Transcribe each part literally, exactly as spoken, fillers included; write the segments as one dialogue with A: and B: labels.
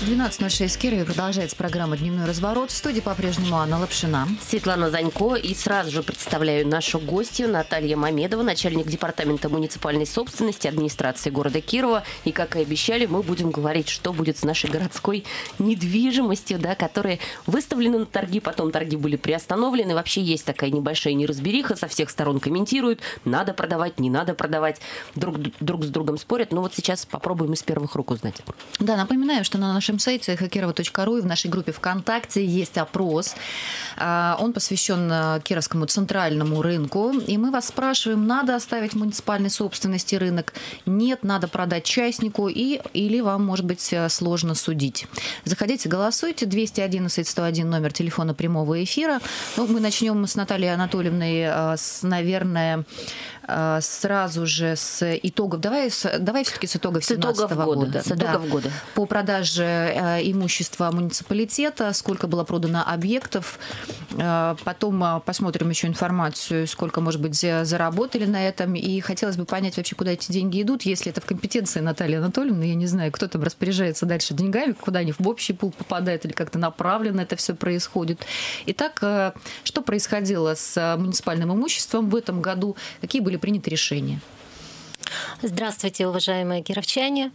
A: двенадцать ноль шесть в Кирове продолжается программа «Дневной разворот». В студии по-прежнему Анна Лапшина.
B: Светлана Занько. И сразу же представляю нашу гостью Наталья Мамедова, начальник департамента муниципальной собственности администрации города Кирова. И, как и обещали, мы будем говорить, что будет с нашей городской недвижимостью, да, которая выставлена на торги, потом торги были приостановлены. Вообще есть такая небольшая неразбериха, со всех сторон комментируют, надо продавать, не надо продавать, друг, друг с другом спорят. Но вот сейчас попробуем из первых рук узнать.
A: Да, напоминаю, что на нашем сайте эхо кирова точка ру и в нашей группе ВКонтакте есть опрос. Он посвящен Кировскому центральному рынку. И мы вас спрашиваем, надо оставить в муниципальной собственности рынок? Нет, надо продать частнику, и, или вам, может быть, сложно судить. Заходите, голосуйте. двести одиннадцать сто один номер телефона прямого эфира. Ну, мы начнем с Натальей Анатольевной, с, наверное, сразу же с итогов. Давай, давай все-таки с итогов семнадцатого года.
B: С итогов
A: да.
B: года.
A: По продаже э, имущества муниципалитета, сколько было продано объектов. Э, потом э, посмотрим еще информацию, сколько, может быть, заработали на этом. И хотелось бы понять вообще, куда эти деньги идут, если это в компетенции Натальи Анатольевны. Я не знаю, кто там распоряжается дальше деньгами, куда они в общий пул попадают или как-то направленно это все происходит. Итак, э, что происходило с муниципальным имуществом в этом году? Какие были приняты решения?
C: Здравствуйте, уважаемые кировчане.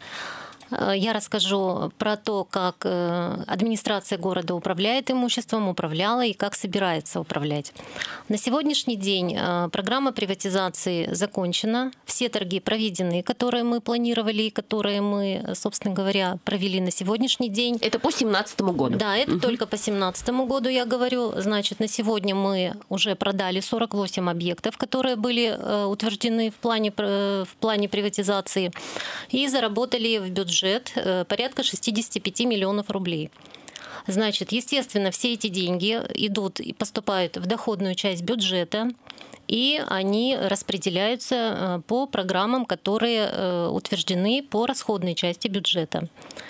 C: Я расскажу про то, как администрация города управляет имуществом, управляла и как собирается управлять. На сегодняшний день программа приватизации закончена. Все торги проведены, которые мы планировали и которые мы, собственно говоря, провели на сегодняшний день.
B: Это по семнадцатому году?
C: Да, это угу. только по семнадцатому году, я говорю. Значит, на сегодня мы уже продали сорок восемь объектов, которые были утверждены в плане, в плане приватизации, и заработали в бюджет порядка шестьдесят пять миллионов рублей. Значит, естественно, все эти деньги идут и поступают в доходную часть бюджета, и они распределяются по программам, которые утверждены по расходной части бюджета.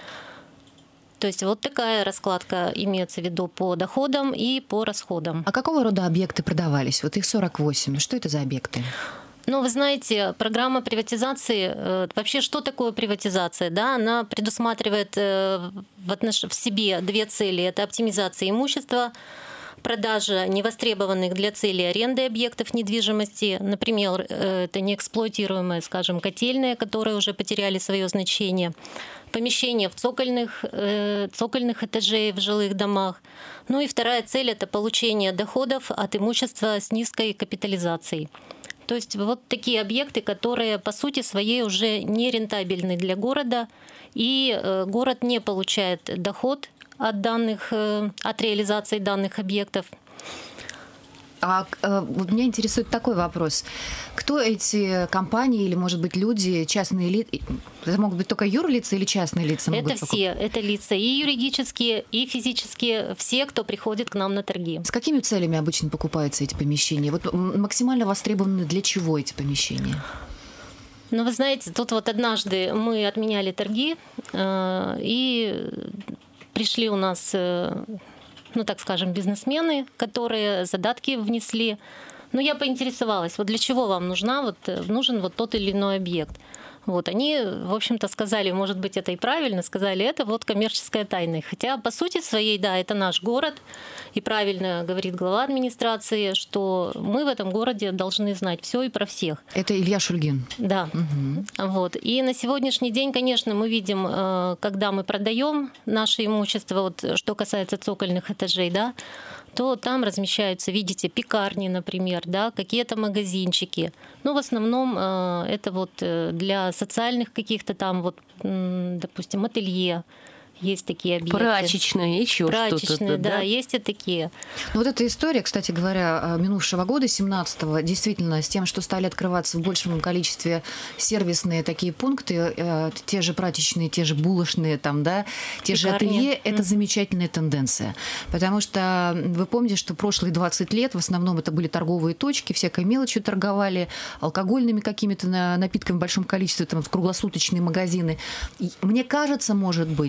C: То есть вот такая раскладка имеется в виду по доходам и по расходам.
A: А какого рода объекты продавались? Вот их сорок восемь. Что это за объекты?
C: Ну, вы знаете, программа приватизации, вообще что такое приватизация? Да, она предусматривает в, отнош... в себе две цели. Это оптимизация имущества, продажа невостребованных для цели аренды объектов недвижимости. Например, это неэксплуатируемые, скажем, котельные, которые уже потеряли свое значение. Помещения в цокольных, цокольных этажей в жилых домах. Ну и вторая цель – это получение доходов от имущества с низкой капитализацией. То есть вот такие объекты, которые по сути своей уже не рентабельны для города, и город не получает доход от, данных, от реализации данных объектов.
A: А вот меня интересует такой вопрос. Кто эти компании или, может быть, люди, частные лица? Это могут быть только юрлица или частные лица?
C: Это все, это лица и юридические, и физические, все, кто приходит к нам на торги.
A: С какими целями обычно покупаются эти помещения? Вот максимально востребованы для чего эти помещения?
C: Ну, вы знаете, тут вот однажды мы отменяли торги, и пришли у нас... ну, так скажем, бизнесмены, которые задатки внесли. Но я поинтересовалась, вот для чего вам нужна, вот, нужен вот тот или иной объект. Вот, они, в общем-то, сказали, может быть, это и правильно, сказали, это вот коммерческая тайна. Хотя, по сути своей, да, это наш город, и правильно говорит глава администрации, что мы в этом городе должны знать все и про всех.
A: Это Илья Шульгин.
C: Да. Угу. Вот. И на сегодняшний день, конечно, мы видим, когда мы продаем наше имущество, вот, что касается цокольных этажей, да, то там размещаются, видите, пекарни, например, да, какие-то магазинчики. Ну, в основном э, это вот для социальных каких-то там, вот, допустим, ателье. Есть такие объекты.
B: Прачечные, еще что-то.
C: Прачечные, да, да, есть и такие.
A: Ну, вот эта история, кстати говоря, минувшего года, семнадцатого, действительно, с тем, что стали открываться в большем количестве сервисные такие пункты, э, те же прачечные, те же булочные, там, да, те Пекарни. же ателье, это mm. замечательная тенденция. Потому что вы помните, что прошлые двадцать лет в основном это были торговые точки, всякой мелочью торговали, алкогольными какими-то напитками в большом количестве, там, круглосуточные магазины. И мне кажется, может быть, но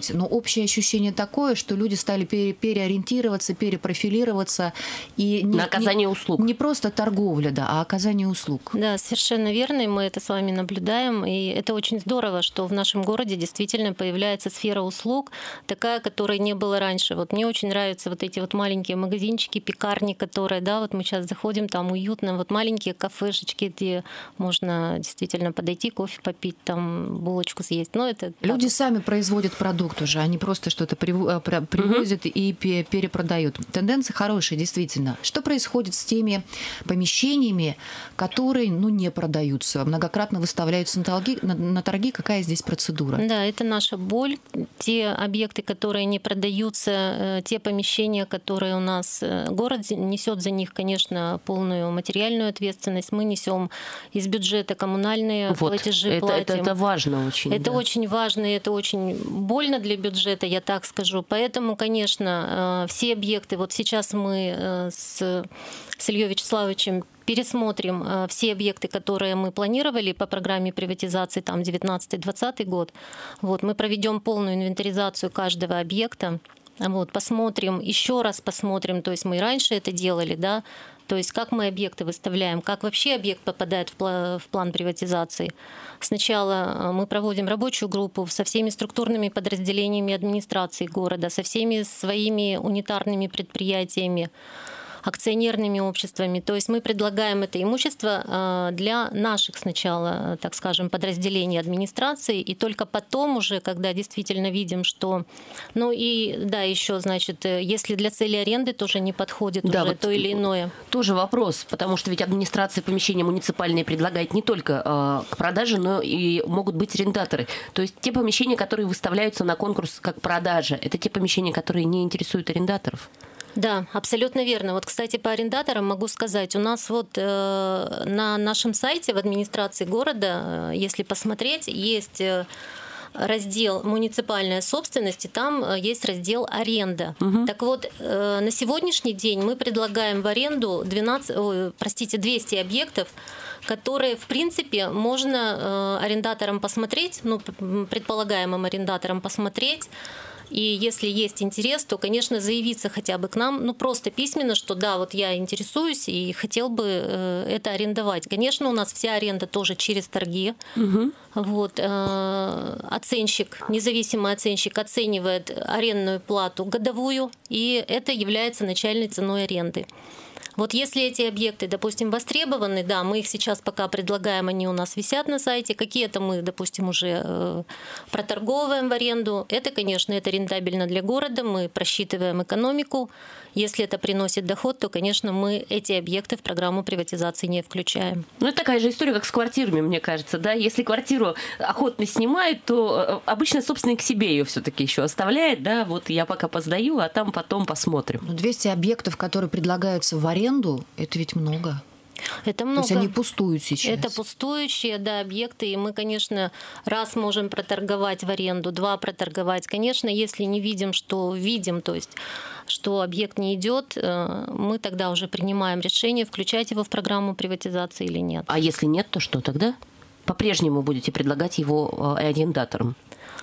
A: общее ощущение такое, что люди стали пере, переориентироваться, перепрофилироваться. И не,
B: на оказание
A: не,
B: услуг.
A: Не просто торговля, да, а оказание услуг.
C: Да, совершенно верно, и мы это с вами наблюдаем. И это очень здорово, что в нашем городе действительно появляется сфера услуг, такая, которой не было раньше. Вот мне очень нравятся вот эти вот маленькие магазинчики, пекарни, которые, да, вот мы сейчас заходим, там уютно, вот маленькие кафешечки, где можно действительно подойти, кофе попить, там булочку съесть. Но это
A: люди
C: так.
A: сами производят продукт уже, они просто что-то привозят угу. и перепродают. Тенденция хорошая, действительно. Что происходит с теми помещениями, которые, ну, не продаются, многократно выставляются на торги, на, на торги? Какая здесь процедура?
C: Да, это наша боль. Те объекты, которые не продаются, те помещения, которые у нас, город несет за них, конечно, полную материальную ответственность. Мы несем из бюджета коммунальные
B: вот,
C: платежи,
B: это,
C: платим.
B: Это, это важно очень.
C: Это
B: да.
C: очень важно, и это очень больно для бюджета, я так скажу. Поэтому, конечно, все объекты, вот сейчас мы с, с Ильей Вячеславовичем пересмотрим все объекты, которые мы планировали по программе приватизации, там девятнадцатый-двадцатый год. Вот, мы проведем полную инвентаризацию каждого объекта. Вот, посмотрим, еще раз посмотрим, то есть мы и раньше это делали, да, то есть как мы объекты выставляем, как вообще объект попадает в план приватизации. Сначала мы проводим рабочую группу со всеми структурными подразделениями администрации города, со всеми своими унитарными предприятиями, акционерными обществами. То есть мы предлагаем это имущество для наших сначала, так скажем, подразделений администрации, и только потом уже, когда действительно видим, что... Ну и да, еще, значит, если для цели аренды тоже не подходит да, уже вот то или иное.
B: Тоже вопрос, потому что ведь администрация помещения муниципальные предлагает не только к продаже, но и могут быть арендаторы. То есть те помещения, которые выставляются на конкурс как продажа, это те помещения, которые не интересуют арендаторов?
C: Да, абсолютно верно. Вот, кстати, по арендаторам могу сказать, у нас вот э, на нашем сайте в администрации города, э, если посмотреть, есть э, раздел «Муниципальная собственность», и там э, есть раздел «Аренда». Угу. Так вот, э, на сегодняшний день мы предлагаем в аренду двенадцать, о, простите, двести объектов, которые, в принципе, можно э, арендаторам посмотреть, ну, предполагаемым арендаторам посмотреть. И если есть интерес, то, конечно, заявиться хотя бы к нам, ну, просто письменно, что да, вот я интересуюсь и хотел бы э, это арендовать. Конечно, у нас вся аренда тоже через торги. Угу. Вот, э, оценщик, независимый оценщик оценивает арендную плату годовую, и это является начальной ценой аренды. Вот если эти объекты, допустим, востребованы, да, мы их сейчас пока предлагаем, они у нас висят на сайте, какие-то мы, допустим, уже э, проторговываем в аренду. Это, конечно, это рентабельно для города, мы просчитываем экономику. Если это приносит доход, то, конечно, мы эти объекты в программу приватизации не включаем.
B: Ну, это такая же история, как с квартирами, мне кажется, да. Если квартиру охотно снимают, то обычно собственник себе ее все-таки еще оставляет, да. Вот я пока поздаю, а там потом посмотрим.
A: двести объектов, которые предлагаются в аренду, это ведь много.
C: Это много.
A: То есть они пустуют сейчас?
C: Это пустующие, да, объекты, и мы, конечно, раз можем проторговать в аренду, два проторговать. Конечно, если не видим, что видим, то есть что объект не идет, мы тогда уже принимаем решение, включать его в программу приватизации или нет.
B: А если нет, то что тогда? По-прежнему будете предлагать его арендаторам?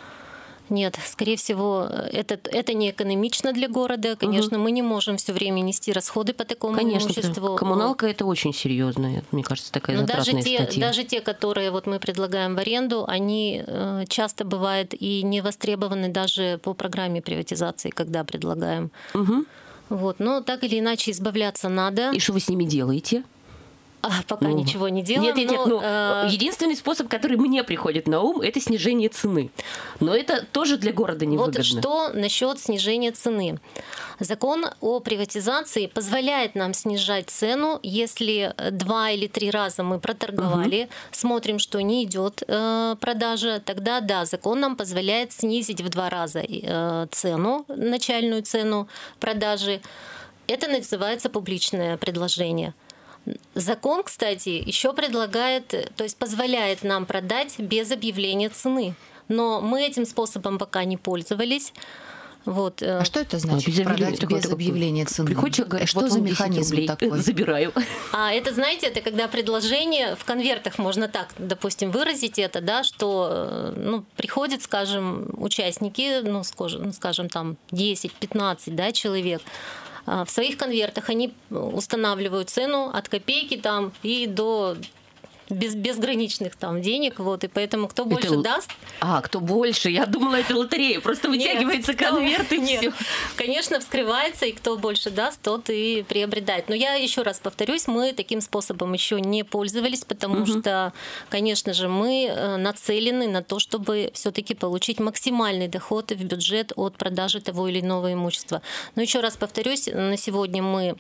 C: Нет, скорее всего, это, это не экономично для города. Конечно, угу. мы не можем все время нести расходы по такому
B: Конечно,
C: имуществу.
B: Коммуналка – это очень серьезная, мне кажется, такая
C: Но
B: затратная
C: даже те,
B: статья.
C: Даже те, которые вот мы предлагаем в аренду, они э, часто бывают и не востребованы даже по программе приватизации, когда предлагаем. Угу. Вот. Но так или иначе избавляться надо.
B: И что вы с ними делаете?
C: А, пока ну, ничего не делаем.
B: Нет, нет, нет.
C: Но,
B: ну, э... Единственный способ, который мне приходит на ум, это снижение цены. Но это тоже для города невыгодно.
C: Вот что насчет снижения цены. Закон о приватизации позволяет нам снижать цену, если два или три раза мы проторговали, угу. смотрим, что не идет э, продажа, тогда да, закон нам позволяет снизить в два раза э, цену, начальную цену продажи. Это называется публичное предложение. Закон, кстати, еще предлагает, то есть позволяет нам продать без объявления цены. Но мы этим способом пока не пользовались. Вот.
A: А что это значит?
B: Без
A: Продать
B: объявления,
A: без
B: такой,
A: объявления цены?
B: Приходит человек, говорит,
A: что
B: вот
A: за
B: вам десять
A: механизм
B: рублей,
A: такой?
B: забираю.
C: А это, знаете, это когда предложение в конвертах, можно так, допустим, выразить это, да, что ну, приходят, скажем, участники, ну, скажем, скажем там десять-пятнадцать, да, человек, в своих конвертах они устанавливают цену от копейки там и до без, безграничных там денег, вот, и поэтому кто больше
B: это...
C: даст...
B: А, кто больше? Я думала, это лотерея, просто вытягивается
C: нет,
B: конверт и
C: нет.
B: все.
C: Конечно, вскрывается, и кто больше даст, тот и приобретает. Но я еще раз повторюсь, мы таким способом еще не пользовались, потому угу. что, конечно же, мы нацелены на то, чтобы все-таки получить максимальный доход в бюджет от продажи того или иного имущества. Но еще раз повторюсь, на сегодня мы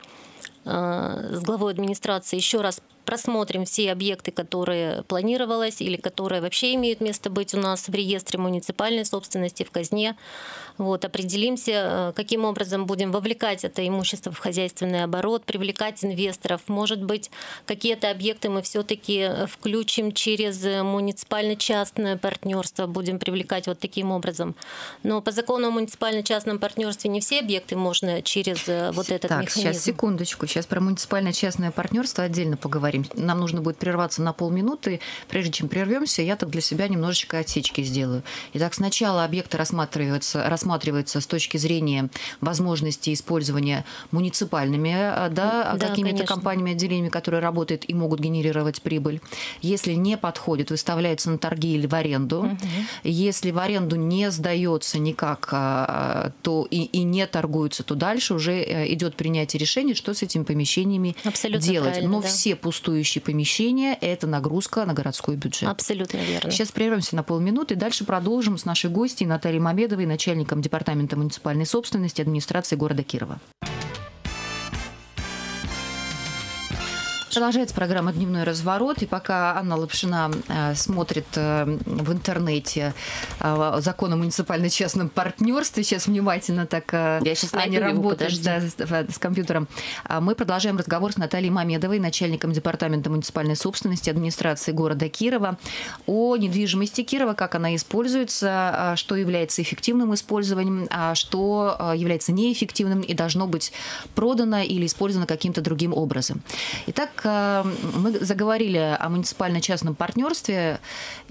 C: с главой администрации еще раз просмотрим все объекты, которые планировалось или которые вообще имеют место быть у нас в реестре муниципальной собственности, в казне. Вот, определимся, каким образом будем вовлекать это имущество в хозяйственный оборот, привлекать инвесторов. Может быть, какие-то объекты мы все-таки включим через муниципально-частное партнерство, будем привлекать вот таким образом. Но по закону о муниципально-частном партнерстве не все объекты можно через вот этот
A: так,
C: механизм.
A: Сейчас, секундочку. Сейчас про муниципально-частное партнерство отдельно поговорим. Нам нужно будет прерваться на полминуты. Прежде чем прервемся, я так для себя немножечко отсечки сделаю. Итак, сначала объекты рассматриваются, рассматриваются с точки зрения возможности использования муниципальными, да,
C: да,
A: какими-то
C: конечно.
A: компаниями, отделениями, которые работают и могут генерировать прибыль. Если не подходит, выставляется на торги или в аренду. Угу. Если в аренду не сдается никак, то и, и не торгуется, то дальше уже идет принятие решения, что с этими помещениями Абсолютно делать. Но да. все пустующие помещения – это нагрузка на городской бюджет.
C: Абсолютно верно.
A: Сейчас прервемся на полминуты и дальше продолжим с нашей гостьей Натальей Мамедовой, начальником департамента муниципальной собственности администрации города Кирова. Продолжается программа «Дневной разворот». И пока Анна Лапшина э, смотрит э, в интернете э, закон о муниципально-частном партнерстве, сейчас внимательно так э,
B: Я сейчас
A: Аня работает да, с, с компьютером, мы продолжаем разговор с Натальей Мамедовой, начальником департамента муниципальной собственности администрации города Кирова, о недвижимости Кирова, как она используется, что является эффективным использованием, а что является неэффективным и должно быть продано или использовано каким-то другим образом. Итак, мы заговорили о муниципально-частном партнерстве,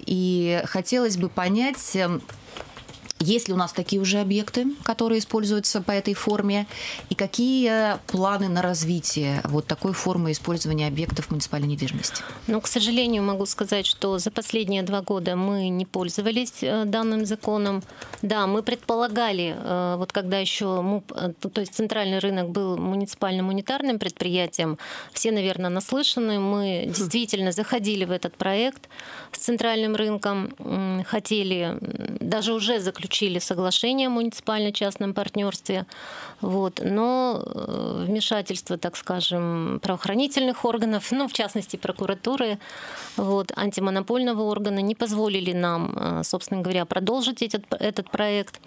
A: и хотелось бы понять, есть ли у нас такие уже объекты, которые используются по этой форме, и какие планы на развитие вот такой формы использования объектов муниципальной недвижимости?
C: Ну, к сожалению, могу сказать, что за последние два года мы не пользовались данным законом. Да, мы предполагали, вот когда еще МУП, то есть центральный рынок был муниципальным унитарным предприятием, все, наверное, наслышаны, мы действительно заходили в этот проект с центральным рынком, хотели, даже уже заключить заключили соглашение о муниципально-частном партнерстве, вот, но вмешательство, так скажем, правоохранительных органов, ну, в частности, прокуратуры, вот, антимонопольного органа не позволили нам, собственно говоря, продолжить этот, этот проект.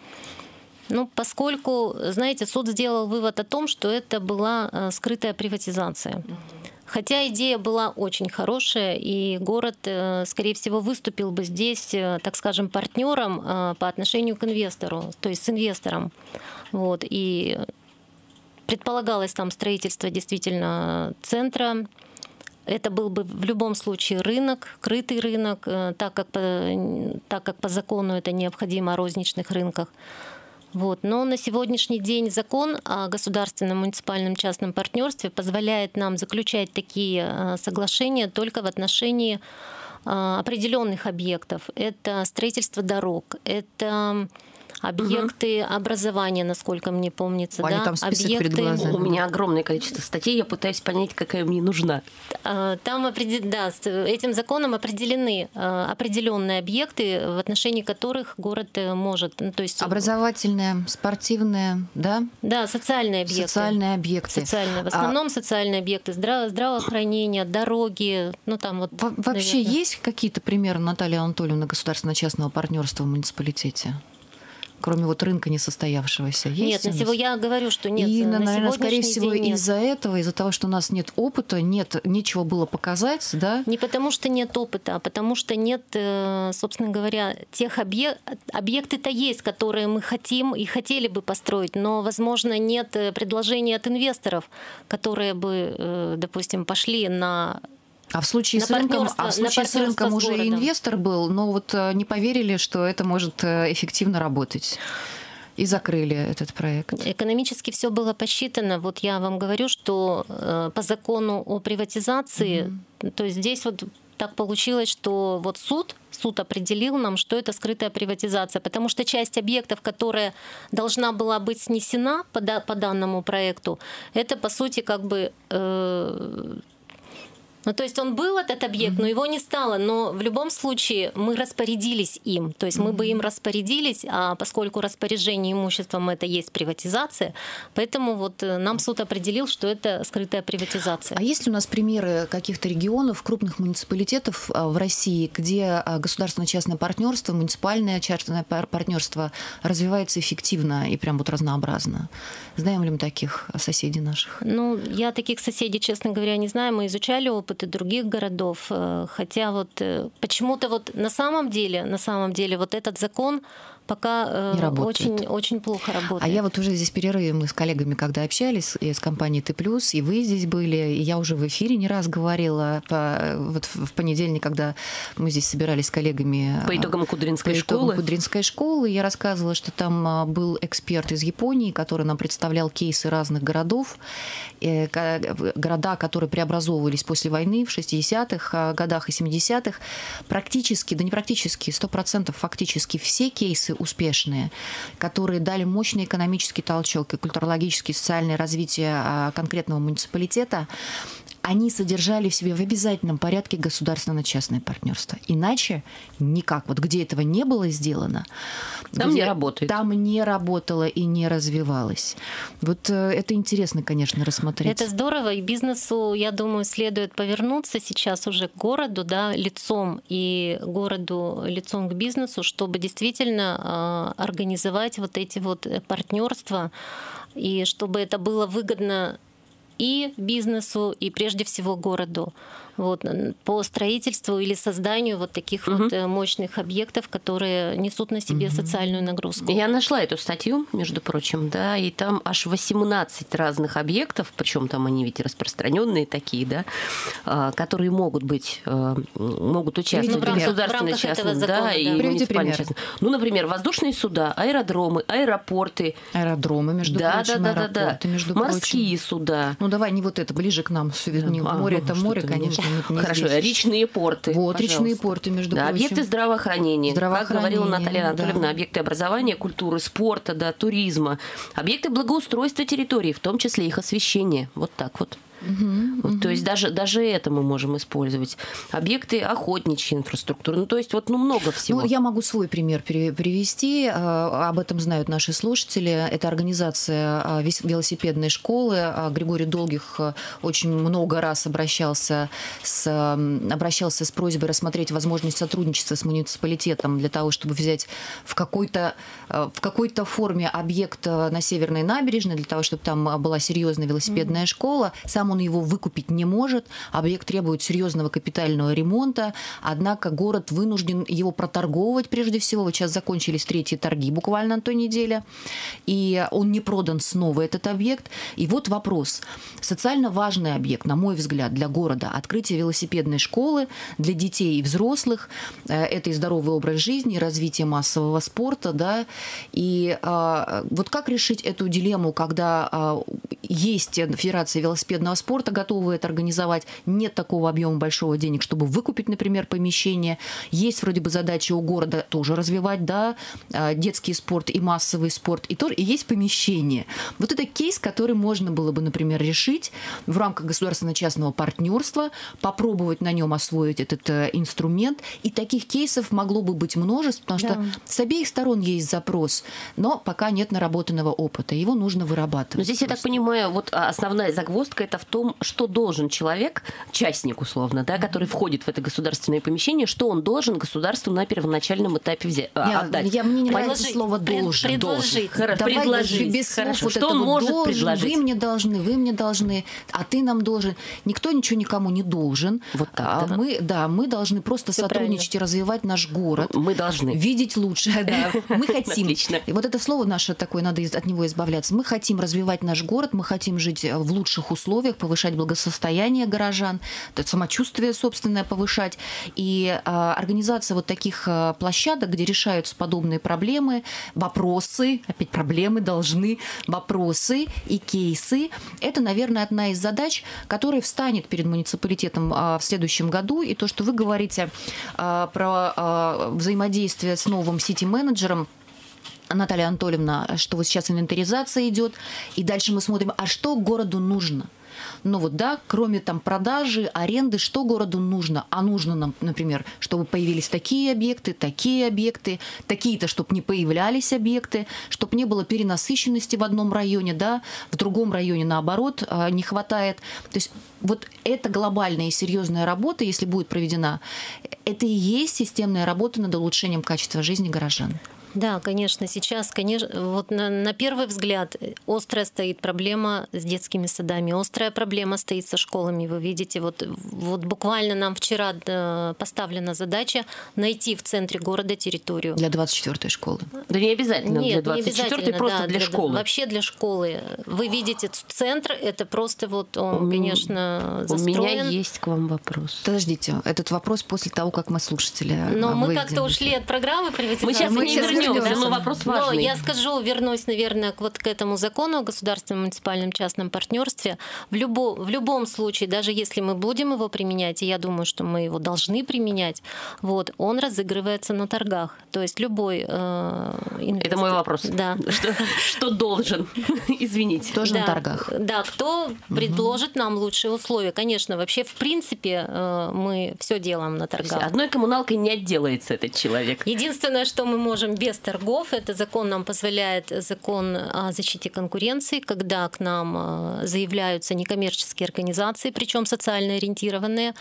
C: Ну, поскольку, знаете, суд сделал вывод о том, что это была скрытая приватизация. Хотя идея была очень хорошая, и город, скорее всего, выступил бы здесь, так скажем, партнером по отношению к инвестору, то есть с инвестором. Вот. И предполагалось там строительство действительно центра. Это был бы в любом случае рынок, крытый рынок, так как по, так как по закону это необходимо о розничных рынках. Вот. Но на сегодняшний день закон о государственном муниципальном частном партнерстве позволяет нам заключать такие соглашения только в отношении определенных объектов. Это строительство дорог, это объекты угу. образования, насколько мне помнится.
A: Ваня,
C: да?
A: там список
C: объекты...
A: перед глазами.
B: У меня огромное количество статей, я пытаюсь понять, какая мне нужна.
C: Там определ... да, этим законом определены определенные объекты, в отношении которых город может... Ну, то есть...
A: Образовательные, спортивные, да?
C: Да, социальные объекты.
A: Социальные объекты.
C: Социальные. В основном а... социальные объекты, здраво... здравоохранение, дороги. Ну, там вот,
A: Во вообще наверное... есть какие-то примеры, Наталья Анатольевна, государственно-частного партнерства в муниципалитете? Кроме вот рынка несостоявшегося? Есть
C: нет, на сего я говорю, что нет.
A: И,
C: на
A: наверное, скорее всего,
C: нет.
A: из-за этого, из-за того, что у нас нет опыта, нет, нечего было показать, да?
C: Не потому, что нет опыта, а потому, что нет, собственно говоря, тех объектов, объекты-то есть, которые мы хотим и хотели бы построить, но, возможно, нет предложений от инвесторов, которые бы, допустим, пошли на...
A: А в случае, с рынком, а в случае с рынком уже и инвестор был, но вот не поверили, что это может эффективно работать. И закрыли этот проект.
C: Экономически все было посчитано. Вот я вам говорю, что по закону о приватизации, mm-hmm. то есть здесь вот так получилось, что вот суд, суд определил нам, что это скрытая приватизация, потому что часть объектов, которая должна была быть снесена по, по данному проекту, это, по сути, как бы... Э, Ну, то есть он был этот объект, mm-hmm. но его не стало. Но в любом случае мы распорядились им. То есть mm-hmm. мы бы им распорядились, а поскольку распоряжение имуществом это есть приватизация, поэтому вот нам суд определил, что это скрытая приватизация.
A: А есть ли у нас примеры каких-то регионов, крупных муниципалитетов в России, где государственно-частное партнерство, муниципальное частное партнерство развивается эффективно и прям вот разнообразно? Знаем ли мы таких соседей наших?
C: Ну, я таких соседей, честно говоря, не знаю. Мы изучали опыт и других городов, хотя вот почему-то вот на самом деле, на самом деле вот этот закон пока очень, очень плохо работает.
A: А я вот уже здесь перерыве, мы с коллегами, когда общались, и с компанией Т плюс, и вы здесь были, и я уже в эфире не раз говорила, по, вот в понедельник, когда мы здесь собирались с коллегами...
B: По итогам Кудринской
A: по
B: школы.
A: По итогам Кудринской школы, я рассказывала, что там был эксперт из Японии, который нам представлял кейсы разных городов, города, которые преобразовывались после войны в шестидесятых годах и семидесятых. Практически, да не практически, сто процентов фактически все кейсы успешные, которые дали мощный экономический толчок и культурологическое и социальное развитие конкретного муниципалитета, они содержали в себе в обязательном порядке государственно-частное партнерство. Иначе никак. Вот где этого не было сделано,
B: там не работает.
A: Там не работало и не развивалось. Вот это интересно, конечно, рассмотреть.
C: Это здорово, и бизнесу, я думаю, следует повернуться сейчас уже к городу, да, лицом, и городу лицом к бизнесу, чтобы действительно организовать вот эти вот партнерства, и чтобы это было выгодно и бизнесу, и прежде всего городу. Вот, по строительству или созданию вот таких угу. вот мощных объектов, которые несут на себе угу. социальную нагрузку.
B: Я нашла эту статью, между прочим, да, и там аж восемнадцать разных объектов, причем там они ведь распространенные такие, да, которые могут быть, могут участвовать в государственно-частном, да, и муниципально-частном. Ну, например, воздушные суда, аэродромы, аэропорты.
A: Аэродромы, между
B: да,
A: прочим,
B: да, да, да, да.
A: между
B: морские
A: прочим.
B: суда.
A: Ну, давай не вот это, ближе к нам. Не, а, море это море, конечно.
B: Хорошо, здесь. Речные порты.
A: Вот, пожалуйста. Речные порты, между
B: да,
A: прочим.
B: Объекты здравоохранения.
A: здравоохранения.
B: Как говорила Наталья Анатольевна,
A: да.
B: объекты образования, культуры, спорта, да, туризма. Объекты благоустройства территории, в том числе их освещения. Вот так вот.
A: Угу,
B: вот,
A: угу.
B: То есть даже, даже это мы можем использовать. Объекты охотничьей инфраструктуры. Ну, то есть вот ну, много всего.
A: Ну, я могу свой пример привести. Об этом знают наши слушатели. Это организация велосипедной школы. Григорий Долгих очень много раз обращался с, обращался с просьбой рассмотреть возможность сотрудничества с муниципалитетом для того, чтобы взять в какой-то, в какой-то форме объект на Северной набережной, для того, чтобы там была серьезная велосипедная mm-hmm. школа. Сам он его выкупить не может, объект требует серьезного капитального ремонта, однако город вынужден его проторговывать прежде всего. Вот сейчас закончились третьи торги буквально на той неделе, и он не продан снова, этот объект. И вот вопрос. Социально важный объект, на мой взгляд, для города – открытие велосипедной школы для детей и взрослых. Это и здоровый образ жизни, и развитие массового спорта. Да? И а, вот как решить эту дилемму, когда а, есть Федерация велосипедного спорта, готовы это организовать, нет такого объема большого денег, чтобы выкупить, например, помещение. Есть вроде бы задача у города тоже развивать, да, детский спорт и массовый спорт, и, тоже, и есть помещение. Вот это кейс, который можно было бы, например, решить в рамках государственно-частного партнерства, попробовать на нем освоить этот инструмент, и таких кейсов могло бы быть множество, потому что да. с обеих сторон есть запрос, но пока нет наработанного опыта, его нужно вырабатывать.
B: Но здесь, просто. Я так понимаю, вот основная загвоздка это в том, что должен человек, частник условно, да, который входит в это государственное помещение, что он должен государству на первоначальном этапе взять,
A: я,
B: отдать.
A: Я, мне не нравится
C: Предложить,
A: слово «должен».
C: Предложить.
B: Хорошо,
A: Давай
B: предложить.
A: без слов
B: Хорошо.
A: вот
B: Что
A: это
B: он
A: вот
B: может
A: должен,
B: предложить?
A: Вы мне должны, вы мне должны, а ты нам должен. Никто ничего никому не должен.
B: Вот так,
A: а
B: да?
A: Мы, да, мы должны просто
C: Всё
A: сотрудничать
C: правильно.
A: и развивать наш город.
B: Мы должны.
A: Видеть лучше, да. Мы хотим.
B: Отлично.
A: И вот это слово наше такое, надо из- от него избавляться. Мы хотим развивать наш город, мы хотим жить в лучших условиях, повышать благосостояние горожан, то есть самочувствие собственное повышать. И а, организация вот таких а, площадок, где решаются подобные проблемы, вопросы, опять проблемы должны, вопросы и кейсы, это, наверное, одна из задач, которая встанет перед муниципалитетом а, в следующем году. И то, что вы говорите а, про а, взаимодействие с новым сити-менеджером, Наталья Анатольевна, что вот сейчас инвентаризация идет, и дальше мы смотрим, а что городу нужно? Ну вот, да, кроме там продажи, аренды, что городу нужно? А нужно нам, например, чтобы появились такие объекты, такие объекты, такие-то, чтобы не появлялись объекты, чтобы не было перенасыщенности в одном районе, да, в другом районе, наоборот, не хватает. То есть вот эта глобальная и серьезная работа, если будет проведена, это и есть системная работа над улучшением качества жизни горожан.
C: Да, конечно, сейчас, конечно, вот на, на первый взгляд острая стоит проблема с детскими садами, острая проблема стоит со школами. Вы видите, вот, вот буквально нам вчера поставлена задача найти в центре города территорию.
A: Для двадцать четвёртой школы.
B: Да не обязательно
C: Нет,
B: для двадцать четвёртой,
C: не
B: просто
C: да,
B: для,
C: для
B: школы.
C: Вообще для школы. Вы видите, центр, это просто вот он, конечно, застроен.
B: У меня есть к вам вопрос.
A: Подождите, этот вопрос после того, как мы слушатели
C: Но мы
A: выведем.
C: как-то ушли от программы приватизации.
B: Мы сейчас
A: Мы
B: не
A: сейчас
B: вернемся,
A: вернемся.
B: но вопрос важный.
C: Но я скажу, вернусь, наверное, к вот к этому закону о государственном муниципальном частном партнерстве. В, любо, в любом случае, даже если мы будем его применять, и я думаю, что мы его должны применять, вот, он разыгрывается на торгах. То есть любой э, инвестор...
B: Это мой вопрос.
C: Да.
B: Что, что должен? Извините.
A: Тоже
C: да,
A: на торгах.
C: Да, кто предложит нам лучшие условия. Конечно, вообще, в принципе, э, мы все делаем на торгах.
B: Одной коммуналкой не отделается этот человек.
C: Единственное, что мы можем без торгов, это закон нам позволяет, закон о защите конкуренции, когда к нам заявляются некоммерческие организации, причем социально ориентированные,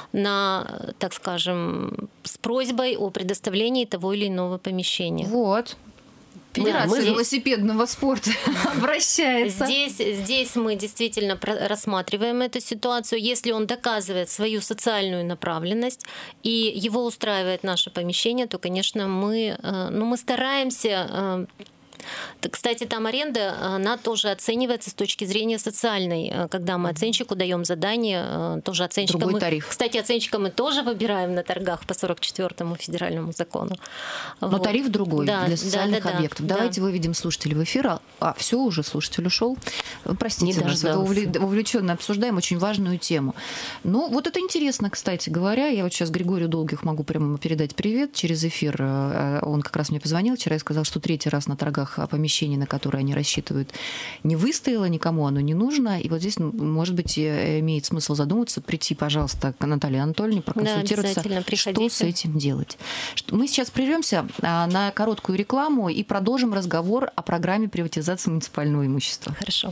C: на, так скажем, с просьбой о предоставлении того или иного помещения.
A: Вот. Федерация
B: мы-
A: велосипедного спорта обращается.
C: Здесь, здесь мы действительно про- рассматриваем эту ситуацию. Если он доказывает свою социальную направленность и его устраивает наше помещение, то, конечно, мы, э, ну, мы стараемся... э, т- Кстати, там аренда, она тоже оценивается с точки зрения социальной. Э, Когда мы оценщику даем задание, э, тоже оценщика
A: Другой
C: мы,
A: тариф.
C: Кстати, оценщика мы тоже выбираем на торгах по сорок четвёртому федеральному закону.
A: Но
C: Вот.
A: тариф другой
C: Да,
A: для
C: да,
A: социальных
C: да, да,
A: объектов.
C: да.
A: Давайте выведем слушателей в эфир. А, а все, уже слушатель ушел. Простите
B: Не
A: нас, это
B: дождался.
A: увле- увлеченно обсуждаем очень важную тему. Ну, вот это интересно, кстати говоря. Я вот сейчас Григорию Долгих могу прямо передать привет через эфир. Э, Он как раз мне позвонил вчера и сказал, что третий раз на торгах помещение, на которое они рассчитывают, не выстояло, никому оно не нужно. И вот здесь, ну, может быть, э, имеет смысл задуматься, прийти, пожалуйста, к Наталье Анатольевне, проконсультироваться,
C: обязательно,
A: что
C: приходите.
A: с этим делать. Что- Мы сейчас прервемся а, на короткую рекламу и продолжим разговор о программе приватизации муниципального имущества.
C: Хорошо.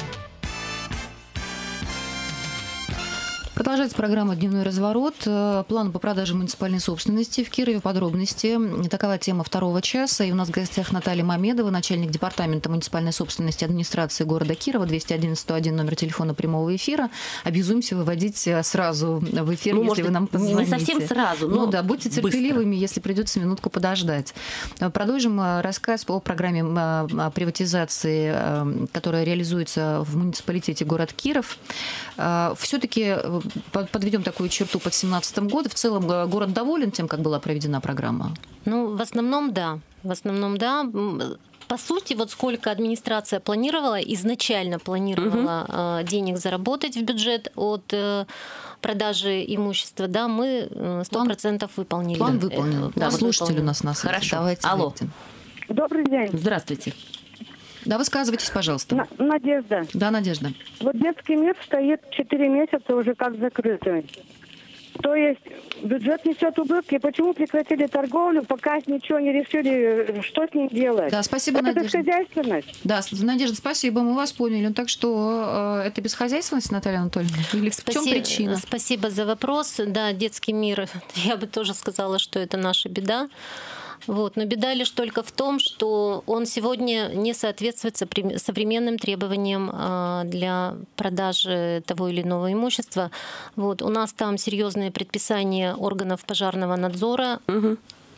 A: Продолжается программа «Дневной разворот». Э, План по продаже муниципальной собственности в Кирове. Подробности. Такова тема второго часа. И у нас в гостях Наталья Мамедова, начальник департамента муниципальной собственности администрации города Кирова. двести одиннадцать сто один номер телефона прямого эфира. Обязуемся выводить э, сразу в эфир,
B: Ну,
A: если
B: может
A: вы нам
B: быть, не
A: позвоните.
B: совсем сразу,
A: Ну
B: но
A: да, будьте
B: быстро.
A: терпеливыми, если придется минутку подождать. Э, Продолжим э, рассказ о программе э, о приватизации, э, которая реализуется в муниципалитете город Киров. Все-таки подведем такую черту под семнадцатым годом. В целом э, город доволен тем, как была проведена программа?
C: Ну, в основном, да. В основном, да. М, По сути, вот сколько администрация планировала, изначально планировала э, денег заработать в бюджет от э, продажи имущества, да, мы э, сто процентов выполнили.
A: План выполнен.
C: Э,
A: Да,
C: план
A: слушатель
C: выполнен.
A: у нас на связи.
B: Хорошо.
A: Давайте
B: Алло.
A: выйдем.
D: Добрый день.
B: Здравствуйте.
A: Да, высказывайтесь, пожалуйста.
D: На- Надежда.
A: Да, Надежда.
D: Вот детский мир стоит четыре месяца уже как закрытый. То есть бюджет несет убытки. Почему прекратили торговлю, пока ничего не решили, что с ним делать?
A: Да, спасибо,
D: Это
A: Надежда.
D: бесхозяйственность.
A: Да, Надежда, спасибо, мы вас поняли. Ну, так что э, это бесхозяйственность, Наталья Анатольевна? Или в чем причина?
C: Спасибо за вопрос. Да, детский мир, я бы тоже сказала, что это наша беда. Вот. Но беда лишь только в том, что он сегодня не соответствует современным требованиям для продажи того или иного имущества. Вот. У нас там серьезные предписания органов пожарного надзора. Угу.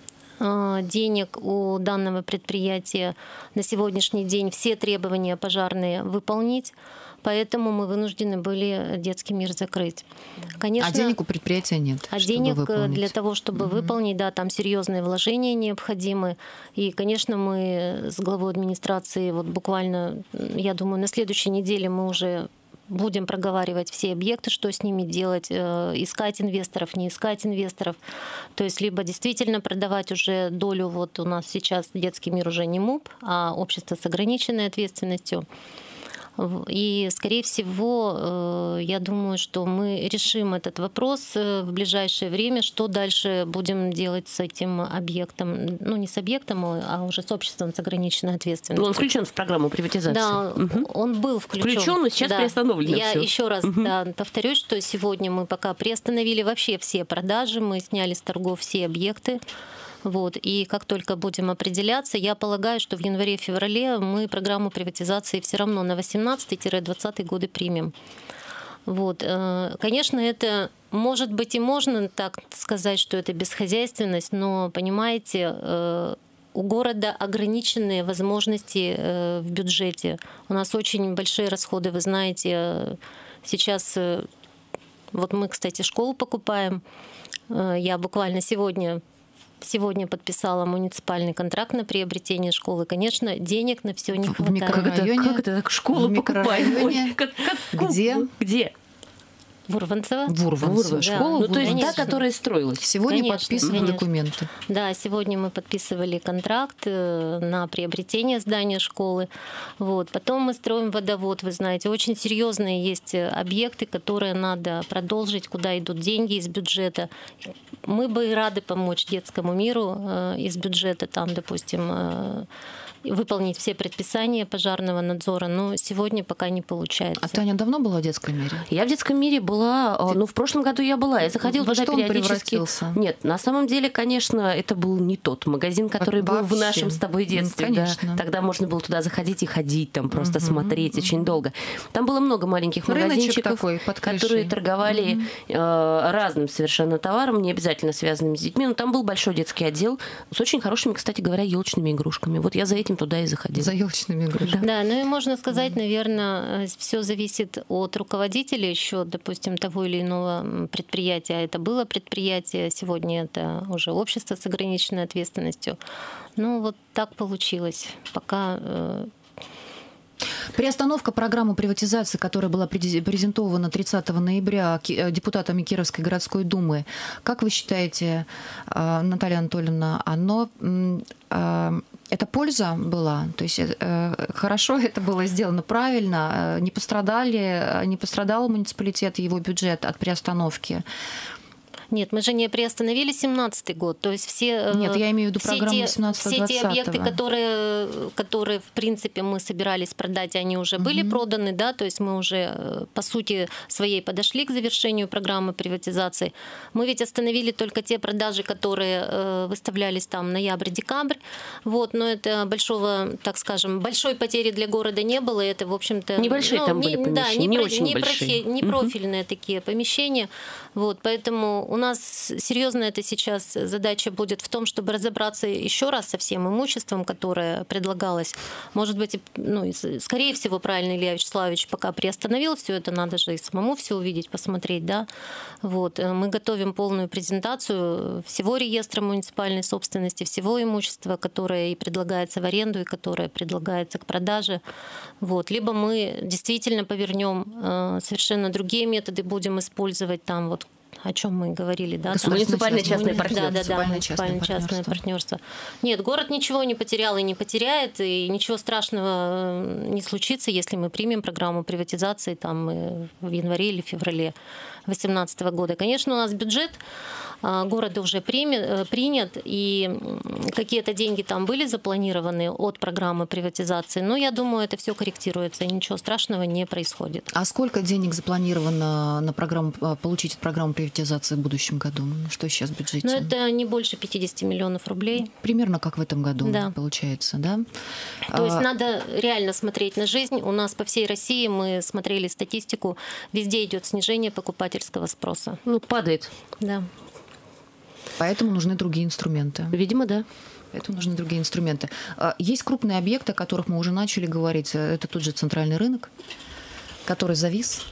C: Денег у данного предприятия на сегодняшний день все требования пожарные выполнить. Поэтому мы вынуждены были детский мир закрыть. Конечно,
A: а денег у предприятия нет?
C: А денег выполнить. Для того, чтобы угу. выполнить, да, там серьезные вложения необходимы. И, конечно, мы с главой администрации вот буквально, я думаю, на следующей неделе мы уже будем проговаривать все объекты, что с ними делать, искать инвесторов, не искать инвесторов. То есть либо действительно продавать уже долю, вот у нас сейчас детский мир уже не МУП, а общество с ограниченной ответственностью. И, скорее всего, я думаю, что мы решим этот вопрос в ближайшее время, что дальше будем делать с этим объектом. Ну, не с объектом, а уже с обществом с ограниченной ответственностью.
B: Но он включен в программу приватизации.
C: Да, угу. он был включен.
B: Включен, но сейчас
C: да.
B: приостановлено.
C: Я
B: все.
C: еще раз
B: угу.
C: да, повторюсь, что сегодня мы пока приостановили вообще все продажи, мы сняли с торгов все объекты. Вот. И как только будем определяться, я полагаю, что в январе-феврале мы программу приватизации все равно на восемнадцатый-двадцатый годы примем. Вот. Конечно, это может быть и можно так сказать, что это бесхозяйственность, но, понимаете, у города ограниченные возможности в бюджете. У нас очень большие расходы, вы знаете. Сейчас, вот мы, кстати, школу покупаем. Я буквально сегодня... Сегодня подписала муниципальный контракт на приобретение школы. Конечно, денег на все не
A: в
C: хватает.
A: Микрорайоне,
B: как это, как школу
A: в
B: покупаем? Как, как,
A: где?
B: Где?
C: Вурванцево.
A: Вурванцево.
C: Да.
A: Школа
B: Ну, то есть
C: Конечно.
B: та, которая строилась.
A: Сегодня
C: Конечно,
A: подписаны
C: конечно.
A: документы.
C: Да, сегодня мы подписывали контракт на приобретение здания школы. Вот. Потом мы строим водовод, вы знаете. Очень серьезные есть объекты, которые надо продолжить, куда идут деньги из бюджета. Мы бы и рады помочь детскому миру из бюджета, там, допустим, выполнить все предписания пожарного надзора, но сегодня пока не получается.
A: А Таня давно была в детском мире?
B: Я в детском мире была, Ты... ну, в прошлом году я была, я заходила
A: Во
B: туда
A: что
B: периодически.
A: Он превратился?
B: Нет, на самом деле, конечно, это был не тот магазин, который
A: Вообще.
B: был в нашем с тобой детстве.
A: Ну,
B: да.
A: конечно.
B: Тогда можно было туда заходить и ходить, там просто
A: угу,
B: смотреть угу. очень долго. Там было много маленьких
A: Рыночек
B: магазинчиков,
A: такой, под
B: которые торговали угу. э, разным совершенно товаром, не обязательно связанным с детьми. Но там был большой детский отдел с очень хорошими, кстати говоря, елочными игрушками. Вот я за этим туда и заходила.
A: За елочными игрушками.
C: Да, ну и можно сказать, наверное, все зависит от руководителя еще, допустим, того или иного предприятия. Это было предприятие, сегодня это уже общество с ограниченной ответственностью. Ну вот так получилось. Пока...
A: Приостановка программы приватизации, которая была презентована тридцатого ноября депутатами Кировской городской думы, как вы считаете, Наталья Анатольевна, оно... Это польза была? То есть хорошо это было сделано правильно? Не пострадали, не пострадал муниципалитет и его бюджет от приостановки?
C: Нет, мы же не приостановили семнадцатый год. То есть все,
A: Нет, я имею в виду программу семнадцатого-двадцатого.
C: Все те объекты, которые, которые, в принципе, мы собирались продать, они уже угу. были проданы, да, то есть мы уже, по сути, своей подошли к завершению программы приватизации. Мы ведь остановили только те продажи, которые выставлялись там ноябрь-декабрь, вот, но это большого, так скажем, большой потери для города не было, это, в общем-то...
B: Небольшие
C: ну,
B: там были
C: не,
B: помещения,
C: да, не,
B: не
C: про,
B: очень
C: не
B: большие.
C: Профи, не угу. профильные такие помещения, вот, поэтому у нас серьезно это сейчас задача будет в том, чтобы разобраться еще раз со всем имуществом, которое предлагалось. Может быть, ну, скорее всего, правильно Илья Вячеславович пока приостановил все это, надо же и самому все увидеть, посмотреть, да. Вот. Мы готовим полную презентацию всего реестра муниципальной собственности, всего имущества, которое и предлагается в аренду, и которое предлагается к продаже. Вот. Либо мы действительно повернем совершенно другие методы, будем использовать там вот о чем мы говорили, да?
B: Там, муниципальное частное партнерство.
C: Да, да, да, муниципальное частное партнерство. Нет, город ничего не потерял и не потеряет, и ничего страшного не случится, если мы примем программу приватизации там в январе или феврале две тысячи восемнадцатого года. Конечно, у нас бюджет города уже принят, и какие-то деньги там были запланированы от программы приватизации, но я думаю, это все корректируется, и ничего страшного не происходит.
A: А сколько денег запланировано на программу, получить программу приватизации в будущем году? Что сейчас в бюджете?
C: Ну, это не больше пятьдесят миллионов рублей.
A: Примерно как в этом году,
C: да.
A: Получается, да?
C: То есть
A: а...
C: надо реально смотреть на жизнь. У нас по всей России, мы смотрели статистику, везде идет снижение покупательского спроса.
B: Ну, падает.
C: Да.
A: Поэтому нужны другие инструменты.
B: Видимо, да.
A: Поэтому нужны другие инструменты. Есть крупные объекты, о которых мы уже начали говорить. Это тот же центральный рынок, который завис.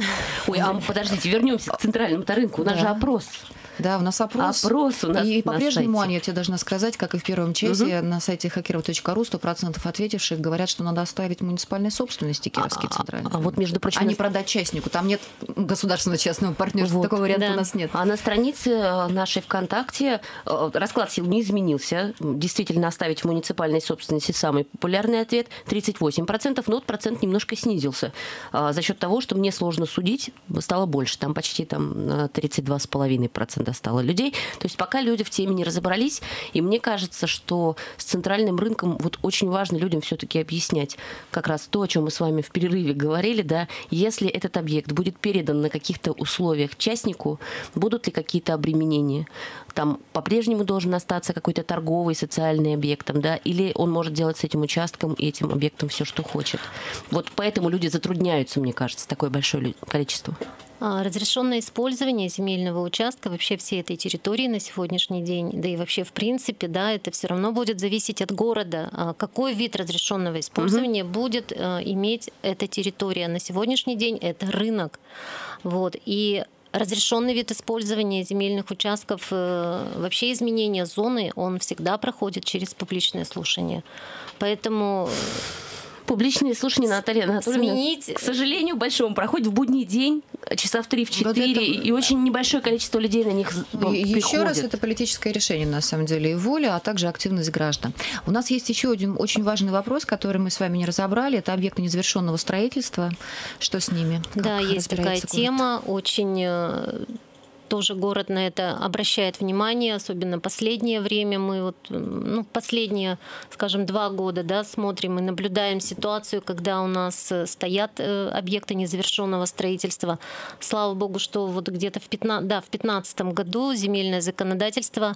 B: Ой, а подождите, вернемся к центральному рынку. У нас
A: да.
B: же опрос.
A: Да, у нас опрос.
B: Опрос у нас
A: И по-прежнему,
B: Аня,
A: я тебе должна сказать, как и в первом часе, угу. на сайте хакеров точка ру сто процентов ответивших говорят, что надо оставить муниципальной собственности Кировский центральный.
B: А, а вот, между прочим...
A: А не продать частнику. Там нет государственного частного партнерства. Вот. Такого варианта да. у нас нет.
B: А на странице нашей ВКонтакте расклад сил не изменился. Действительно, оставить в муниципальной собственности самый популярный ответ. тридцать восемь процентов, но вот процент немножко снизился. За счет того, что мне сложно судить, стало больше. Там почти там, тридцать два целых пять десятых процента стало людей. То есть пока люди в теме не разобрались, и мне кажется, что с центральным рынком вот очень важно людям все-таки объяснять как раз то, о чем мы с вами в перерыве говорили, да, если этот объект будет передан на каких-то условиях частнику, будут ли какие-то обременения? Там по-прежнему должен остаться какой-то торговый социальный объект, да, или он может делать с этим участком и этим объектом все, что хочет. Вот поэтому люди затрудняются, мне кажется, такое большое количество.
C: Разрешенное использование земельного участка вообще всей этой территории на сегодняшний день, да и вообще в принципе, да, это все равно будет зависеть от города, какой вид разрешенного использования угу. будет иметь эта территория. На сегодняшний день это рынок. Вот. И разрешенный вид использования земельных участков, вообще изменение зоны, он всегда проходит через публичное слушание. Поэтому...
B: Публичные слушания, Наталья Анатольевна,
C: сменить...
B: к сожалению, большому, проходит в будний день, часа в три, в четыре, вот это... и очень небольшое количество людей на них ну,
A: Еще
B: приходит.
A: раз, это политическое решение, на самом деле, и воля, а также активность граждан. У нас есть еще один очень важный вопрос, который мы с вами не разобрали. Это объекты незавершенного строительства. Что с ними? Как
C: да, есть такая
A: город?
C: тема, очень... Тоже город на это обращает внимание, особенно последнее время. Мы вот, ну, последние, скажем, два года, да, смотрим и наблюдаем ситуацию, когда у нас стоят объекты незавершенного строительства. Слава богу, что вот где-то в пятнадцатом, да, в пятнадцатом году земельное законодательство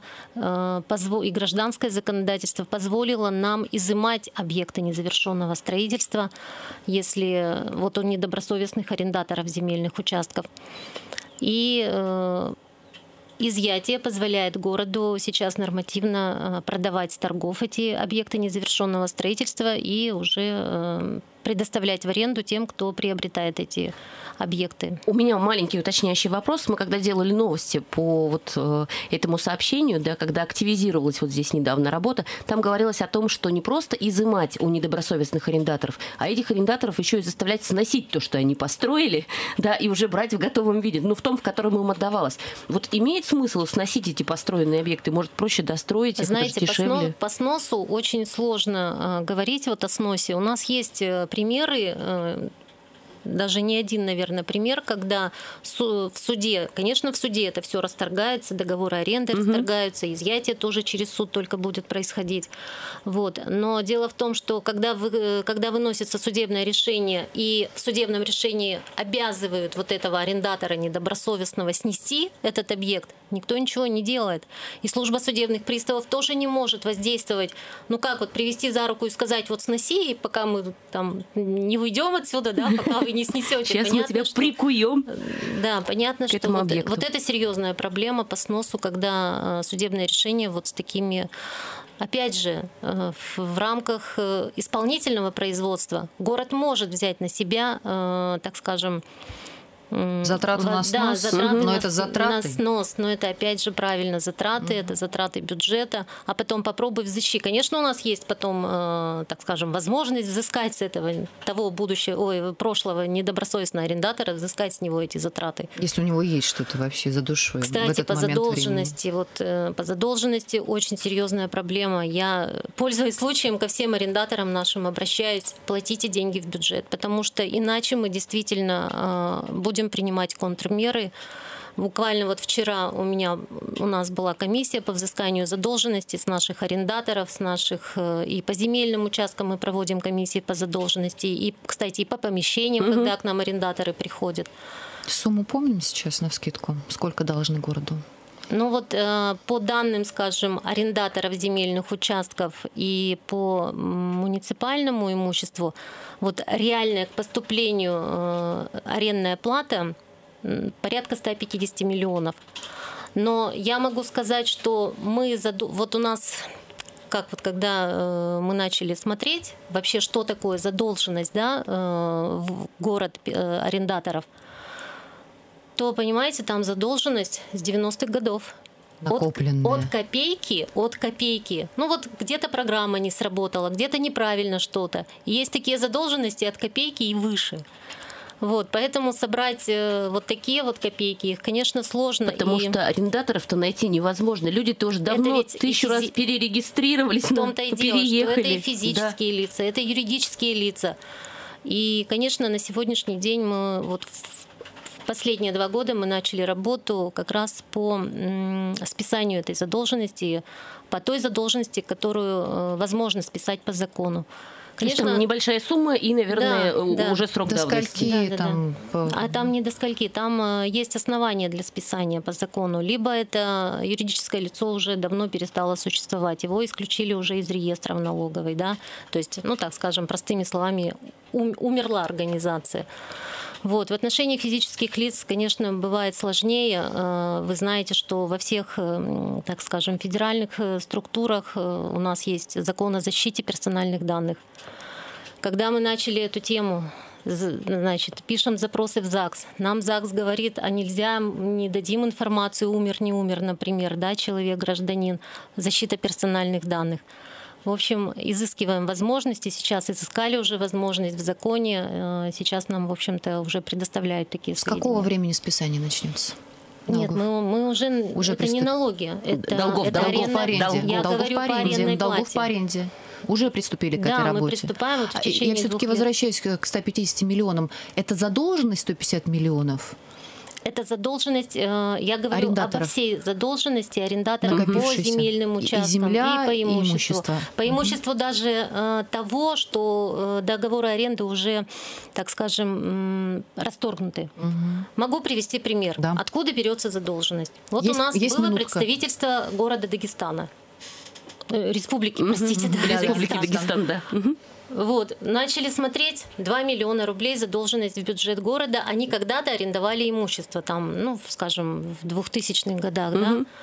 C: и гражданское законодательство позволило нам изымать объекты незавершенного строительства, если вот у недобросовестных арендаторов земельных участков. И э, изъятие позволяет городу сейчас нормативно продавать с торгов эти объекты незавершенного строительства и уже э, предоставлять в аренду тем, кто приобретает эти объекты.
B: У меня маленький уточняющий вопрос. Мы когда делали новости по вот э, этому сообщению, да, когда активизировалась вот здесь недавно работа, там говорилось о том, что не просто изымать у недобросовестных арендаторов, а этих арендаторов еще и заставлять сносить то, что они построили, да, и уже брать в готовом виде, ну, в том, в котором им отдавалось. Вот имеет смысл сносить эти построенные объекты? Может, проще достроить их?
C: Знаете,
B: это же дешевле?
C: По, сно, по сносу очень сложно э, говорить вот о сносе. У нас есть примеры, э, даже не один, наверное, пример, когда в суде, конечно, в суде это все расторгается, договоры аренды угу. расторгаются, изъятие тоже через суд только будет происходить. Вот. Но дело в том, что когда, вы, когда выносится судебное решение, и в судебном решении обязывают вот этого арендатора недобросовестного снести этот объект, никто ничего не делает. И служба судебных приставов тоже не может воздействовать. Ну как, вот привести за руку и сказать, вот сноси, и пока мы там не уйдем отсюда, да, пока вы не снесете.
B: Сейчас
C: понятно,
B: мы тебя
C: что...
B: прикуем.
C: Да, понятно, что вот, вот это серьезная проблема по сносу, когда судебное решение вот с такими... Опять же, в рамках исполнительного производства город может взять на себя, так скажем,
A: Затраты на
C: Да,
A: снос,
C: затраты
A: но
C: на,
A: это
C: с-
A: затраты.
C: на снос, но это опять же правильно затраты,
A: Мгм.
C: это затраты бюджета, а потом попробуй взыщи. Конечно, у нас есть потом, э, так скажем, возможность взыскать с этого того будущего, ой, прошлого недобросовестного арендатора, взыскать с него эти затраты.
A: Если у него есть что-то вообще за душой в
C: Кстати,
A: этот
C: по
A: момент
C: задолженности, вот э, по задолженности очень серьезная проблема. Я, пользуясь случаем, ко всем арендаторам нашим обращаюсь: платите деньги в бюджет, потому что иначе мы действительно э, будем принимать контрмеры. Буквально вот вчера у меня у нас была комиссия по взысканию задолженности с наших арендаторов, с наших э, и по земельным участкам мы проводим комиссии по задолженности, и, кстати, и по помещениям,
B: Мгм.
C: когда к нам арендаторы приходят.
A: времени. Сумму помним сейчас навскидку? Сколько должны городу?
C: Ну вот э, по данным, скажем, арендаторов земельных участков и по м, муниципальному имуществу, вот реальная к поступлению э, арендная плата м, порядка ста пятидесяти миллионов. Но я могу сказать, что мы, заду- вот у нас, как вот когда э, мы начали смотреть вообще, что такое задолженность, да, э, в город э, арендаторов, то, понимаете, там задолженность с девяностых годов. От,
A: Накопленная.
C: от копейки, от копейки. Ну вот где-то программа не сработала, где-то неправильно что-то. И есть такие задолженности от копейки и выше. Вот, поэтому собрать э, вот такие вот копейки, их, конечно, сложно.
B: Потому
C: и
B: что арендаторов-то найти невозможно. Люди тоже давно
C: ведь и
B: тысячу раз
C: физи-
B: перерегистрировались,
C: в том-то и дело, что
B: переехали.
C: это и физические лица, это юридические лица. И, конечно, на сегодняшний день мы вот в в последние два года мы начали работу как раз по м, списанию этой задолженности, по той задолженности, которую э, возможно списать по закону.
B: Конечно, там небольшая сумма и, наверное,
C: Да,
B: у-
C: да.
B: уже срок
A: До
B: давности.
A: скольки
C: Да, да, да.
A: там? по-
C: А там не до скольки, там э, есть основания для списания по закону. Либо это юридическое лицо уже давно перестало существовать, его исключили уже из реестра в налоговой, да, то есть, ну так скажем, простыми словами, ум- умерла организация. Вот. В отношении физических лиц, конечно, бывает сложнее. Э, Вы знаете, что во всех, э, м, так скажем, федеральных э, структурах э, у нас есть закон о защите персональных данных. Когда мы начали эту тему, з- значит, пишем запросы в ЗАГС, нам ЗАГС говорит, а нельзя, не дадим информацию, умер, не умер, например, да, человек, гражданин, защита персональных данных. В общем, изыскиваем возможности. Сейчас изыскали уже возможность в законе. Э, Сейчас нам, в общем-то, уже предоставляют такие
A: С
C: сведения.
A: какого времени списание начнется?
C: Нет,
A: Налогов?
C: мы, мы уже,
A: Уже
C: это не
A: приступ-
C: налоги. Это,
B: Долгов,
C: это
B: долгов
C: арендная-
A: по аренде.
B: Долгов.
C: Я
A: долгов
C: говорю
A: по
C: по
A: аренде.
C: арендной
A: Долгов
C: плате.
A: по аренде. Уже приступили к
C: Да,
A: этой
C: мы
A: работе.
C: приступаем вот в
A: А,
C: течение
A: Я все-таки
C: двух лет.
A: возвращаюсь к к ста пятидесяти миллионам. Это задолженность сто пятьдесят миллионов?
C: Это задолженность, э, я говорю
A: Арендаторов.
C: обо всей задолженности арендаторов по
A: Накопившейся.
C: земельным
A: И- и
C: участкам,
A: земля,
C: по
A: и
C: имуществу.
A: имущество.
C: По имуществу даже э, того, что э, договоры аренды уже, так скажем, м, расторгнуты. Могу привести пример.
A: Да.
C: Откуда берется задолженность? Вот
A: Есть-
C: у нас
A: есть
C: было
A: минутка.
C: представительство города Дагестана. Э, Республики,
B: Мгм.
C: простите, да,
B: Республики
C: Дагестан.
B: Дагестан, да. Мгм.
C: Вот, начали смотреть, два миллиона рублей задолженность в бюджет города. Они когда-то арендовали имущество, там, ну, скажем, в двухтысячных годах, да.
B: Мгм.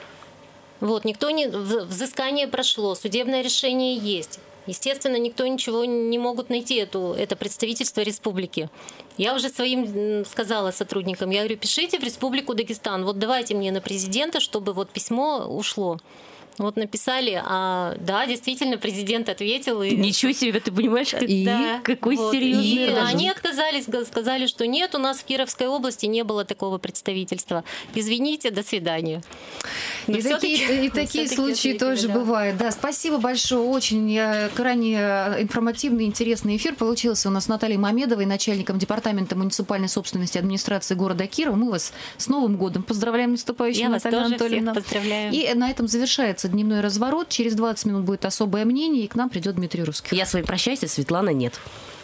C: Вот, никто не... в- Взыскание прошло, судебное решение есть. Естественно, никто ничего не могут найти, эту, это представительство республики. Я уже своим м, сказала сотрудникам, я говорю, пишите в Республику Дагестан, вот давайте мне на президента, чтобы вот письмо ушло. Вот написали, а да, действительно, президент ответил. И...
B: Ничего себе, ты понимаешь, как-
A: И?
C: Да,
B: какой
C: вот.
B: серьезный
C: И
B: разум.
C: они отказались, г- сказали, что нет, у нас в Кировской области не было такого представительства. Извините, до свидания. Но
A: И
C: всё-таки-
A: такие, и такие
C: всё-таки
A: случаи
C: ответили,
A: тоже
C: да.
A: бывают. Да, спасибо большое. Очень э, крайне э, информативный, интересный эфир получился у нас с Натальей Мамедовой, начальником департамента муниципальной собственности администрации города Кирова. Мы вас с Новым годом поздравляем, наступающим,
C: Я вас
A: Наталья
C: тоже всех
A: Анатольевна.
C: поздравляю.
A: И на этом завершается дневной разворот. Через двадцать минут будет особое мнение, и к нам придет Дмитрий Русских.
B: Я с вами прощаюсь, а Светлана нет.